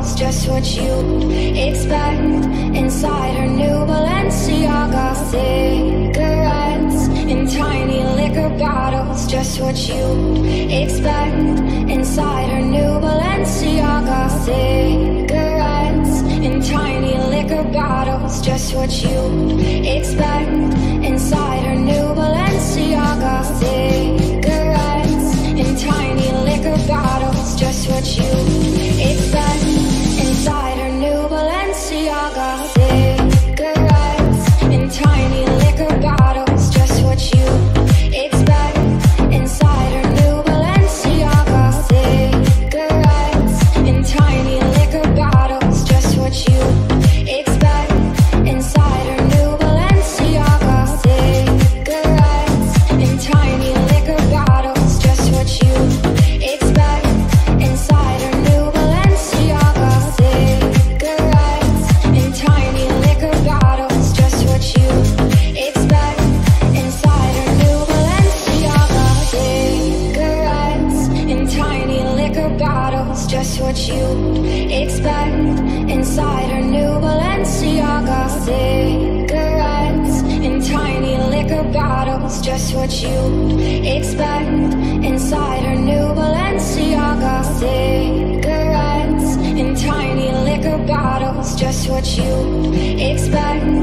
bottles, just what you'd expect. Inside her new Balenciaga, cigarettes in tiny liquor bottles, just what you'd expect. Inside her new Balenciaga, cigarettes in tiny liquor bottles, just what you'd expect. Inside her new Balenciaga, cigarettes in tiny liquor bottles, just what you'd expect. Inside her new Balenciaga, cigarettes in tiny liquor bottles, just what you'd expect. Inside her new Balenciaga, cigarettes in tiny liquor bottles, just what you'd expect. Inside her new Balenciaga, cigarettes in tiny liquor bottles, just what you'd expect. Inside her new Balenciaga, cigarettes in tiny liquor bottles, just what you'd expect. Inside her new Balenciaga, cigarettes in tiny liquor bottles, just what you'd expect. Inside her new Balenciaga, cigarettes in tiny liquor bottles, just what you'd expect. Inside her new Balenciaga, cigarettes in tiny liquor bottles, just what you'd expect.